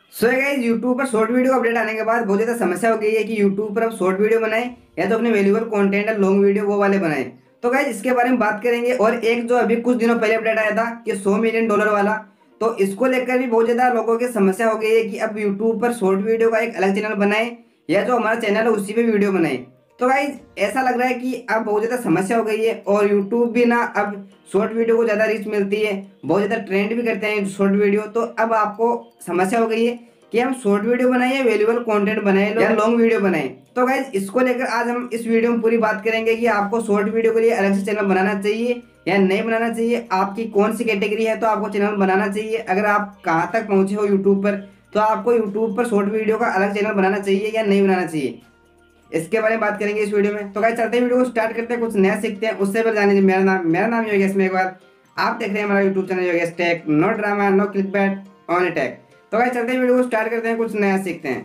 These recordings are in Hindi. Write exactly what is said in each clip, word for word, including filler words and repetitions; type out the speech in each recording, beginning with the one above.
सो गाइस यूट्यूब पर शॉर्ट वीडियो अपडेट आने के बाद बहुत ज़्यादा समस्या हो गई है कि यूट्यूब पर अब शॉर्ट वीडियो बनाए या तो अपने वैल्यूएबल कंटेंट है लॉन्ग वीडियो वो वाले बनाए। तो गाइस इसके बारे में बात करेंगे। और एक जो अभी कुछ दिनों पहले अपडेट आया था कि सौ मिलियन डॉलर वाला, तो इसको लेकर भी बहुत ज़्यादा लोगों की समस्या हो गई है कि अब यूट्यूब पर शॉर्ट वीडियो का एक अलग चैनल बनाए या जो हमारा चैनल है उसी पे वीडियो बनाए। तो गाइज ऐसा लग रहा है कि अब बहुत ज़्यादा समस्या हो गई है और यूट्यूब भी ना अब शॉर्ट वीडियो को ज़्यादा रीच मिलती है, बहुत ज़्यादा ट्रेंड भी करते हैं शॉर्ट वीडियो। तो अब आपको समस्या हो गई है कि हम शॉर्ट वीडियो बनाए या वैल्यूएबल कंटेंट बनाए या लॉन्ग वीडियो बनाए। तो गाइज इसको लेकर आज हम इस वीडियो में पूरी बात करेंगे कि आपको शॉर्ट वीडियो के लिए अलग से चैनल बनाना चाहिए या नहीं बनाना चाहिए, आपकी कौन सी कैटेगरी है तो आपको चैनल बनाना चाहिए, अगर आप कहाँ तक पहुँचे हो यूट्यूब पर तो आपको यूट्यूब पर शॉर्ट वीडियो का अलग चैनल बनाना चाहिए या नहीं बनाना चाहिए, इसके बारे में बात करेंगे इस वीडियो में। तो गाइस चलते हैं वीडियो को स्टार्ट करते हैं, कुछ नया सीखते हैं। उससे पहले जाने दीजिए मेरा नाम मेरा नाम योगेश मेघवाल, आप देख रहे हैं हमारा YouTube channel Yogesh tech, no drama no clickbait only tech. तो गाइस चलते हैं वीडियो को स्टार्ट करते हैं, कुछ नया सीखते हैं।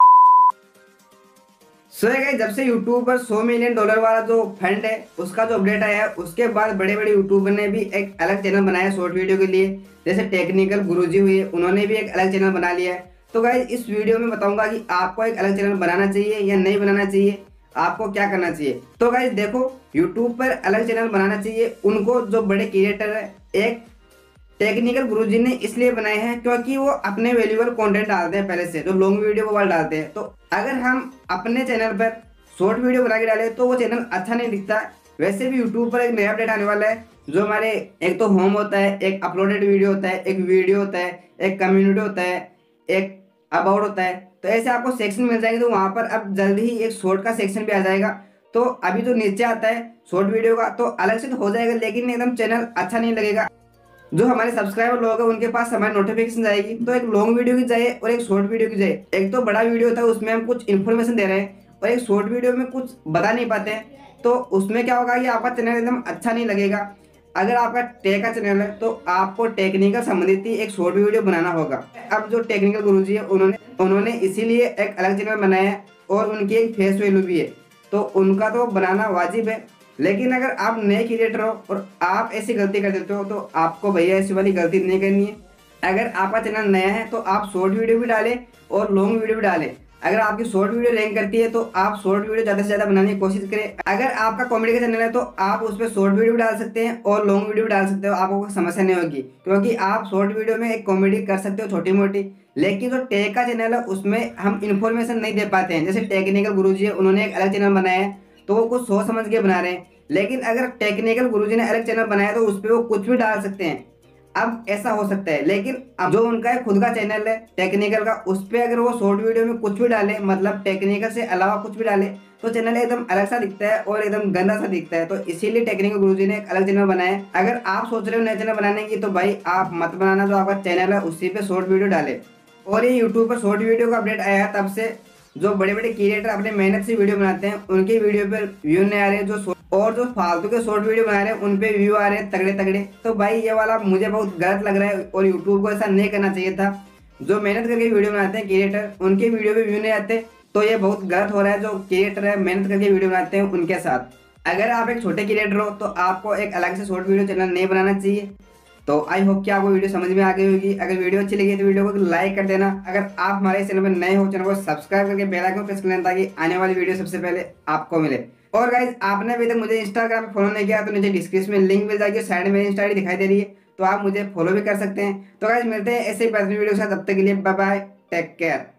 सो गाइस जब से यूट्यूब पर सौ मिलियन डॉलर वाला जो फंड है उसका जो अपडेट आया है उसके बाद बड़े बड़े यूट्यूबर ने भी एक अलग चैनल बनाया शॉर्ट वीडियो के लिए, जैसे टेक्निकल गुरुजी हुए उन्होंने भी एक अलग चैनल बना लिया है। तो गाइस इस वीडियो में बताऊंगा कि आपको एक अलग चैनल बनाना चाहिए या नहीं बनाना चाहिए, आपको क्या करना चाहिए। तो गाइस देखो, यूट्यूब पर अलग चैनल बनाना चाहिए उनको जो बड़े क्रिएटर है। एक टेक्निकल गुरुजी ने इसलिए बनाए हैं क्योंकि वो अपने वैल्यूएबल कंटेंट डालते हैं, पहले से जो लॉन्ग वीडियो वो वाले डालते हैं। तो अगर हम अपने चैनल पर शॉर्ट वीडियो बना के डालें तो वो चैनल अच्छा नहीं दिखता। वैसे भी यूट्यूब पर एक नया अपडेट आने वाला है जो हमारे एक तो होम होता है, एक अपलोडेड वीडियो होता है, एक वीडियो होता है, एक कम्युनिटी होता है, एक अबाउट होता है। तो ऐसे आपको सेक्शन मिल जाएंगे। तो वहाँ पर अब जल्दी ही एक शॉर्ट का सेक्शन भी आ जाएगा। तो अभी जो नीचे आता है शॉर्ट वीडियो का तो अलग से तो हो जाएगा, लेकिन एकदम चैनल अच्छा नहीं लगेगा। जो हमारे सब्सक्राइबर लोग हैं उनके पास हमारी नोटिफिकेशन जाएगी। तो एक लॉन्ग वीडियो की जाए और एक शॉर्ट वीडियो की जाए। एक तो बड़ा वीडियो था उसमें हम कुछ इन्फॉर्मेशन दे रहे हैं और एक शॉर्ट वीडियो में कुछ बता नहीं पाते हैं, तो उसमें क्या होगा कि आपका चैनल एकदम अच्छा नहीं लगेगा। अगर आपका टेक का चैनल है तो आपको टेक्निकल संबंधित ही एक शॉर्ट वीडियो बनाना होगा। अब जो टेक्निकल गुरुजी है उन्होंने उन्होंने इसीलिए एक अलग चैनल बनाया है और उनकी एक फेस वैल्यू भी है, तो उनका तो बनाना वाजिब है। लेकिन अगर आप नए क्रिएटर हो और आप ऐसी गलती कर देते हो तो आपको भैया ऐसी वाली गलती नहीं करनी है। अगर आपका चैनल नया है तो आप शॉर्ट वीडियो भी डालें और लॉन्ग वीडियो भी डालें। अगर आपकी शॉर्ट वीडियो रैंक करती है तो आप शॉर्ट वीडियो ज़्यादा से ज़्यादा बनाने की कोशिश करें। अगर आपका कॉमेडी का चैनल है तो आप उस पर शॉर्ट वीडियो भी डाल सकते हैं और लॉन्ग वीडियो भी डाल सकते हो, आपको कोई समस्या नहीं होगी, क्योंकि आप शॉर्ट वीडियो में एक कॉमेडी कर सकते हो छोटी मोटी। लेकिन जो टेक का चैनल है उसमें हम इन्फॉर्मेशन नहीं दे पाते हैं। जैसे टेक्निकल गुरुजी है उन्होंने एक अलग चैनल बनाया है तो वो कुछ सोच समझ के बना रहे हैं। लेकिन अगर टेक्निकल गुरुजी ने अलग चैनल बनाया तो उस पर वो कुछ भी डाल सकते हैं। अब ऐसा हो सकता है, लेकिन अब जो उनका है खुद का चैनल है टेक्निकल का, उस पर अगर वो शॉर्ट वीडियो में कुछ भी डाले, मतलब टेक्निकल से अलावा कुछ भी डाले, तो चैनल एकदम अलग सा दिखता है और एकदम गंदा सा दिखता है। तो इसीलिए टेक्निकल गुरुजी ने एक अलग चैनल बनाया है। अगर आप सोच रहे हो नया चैनल बनाने की तो भाई आप मत बनाना, जो आपका चैनल है उसी पे शॉर्ट वीडियो डाले। और ये यूट्यूब पर शॉर्ट वीडियो का अपडेट आया है तब से जो बड़े बड़े क्रिएटर अपने मेहनत से वीडियो बनाते हैं उनके वीडियो पर व्यू नहीं आ रहे, जो और जो फालतू के शॉर्ट वीडियो बना रहे हैं उन पे व्यू आ रहे हैं तगड़े तगड़े। तो भाई ये वाला मुझे बहुत गलत लग रहा है और यूट्यूब को ऐसा नहीं करना चाहिए था। जो मेहनत करके वीडियो बनाते हैं क्रिएटर उनके वीडियो पे व्यू नहीं आते, तो ये बहुत गलत हो रहा है जो क्रिएटर है मेहनत करके वीडियो बनाते हैं उनके साथ। अगर आप एक छोटे क्रिएटर हो तो आपको एक अलग से शॉर्ट वीडियो चैनल नहीं बनाना चाहिए। तो आई होप कि आपको वीडियो समझ में आ गई होगी। अगर वीडियो अच्छी लगी तो वीडियो को लाइक कर देना। अगर आप हमारे चैनल पर नए हो चैनल को सब्सक्राइब करके बेल आइकन प्रेस कर लेना ताकि आने वाली वीडियो सबसे पहले आपको मिले। और गाइज आपने अभी तक मुझे इंस्टाग्राम पे फॉलो नहीं किया तो नीचे डिस्क्रिप्शन में लिंक मिल जाएगी, साइड में इंस्टा आई डी दिखाई दे रही है, तो आप मुझे फॉलो भी कर सकते हैं। तो गाइज मिलते हैं ऐसे ही बेहतरीन वीडियो के साथ, तब तक के लिए बाय बाय, टेक केयर।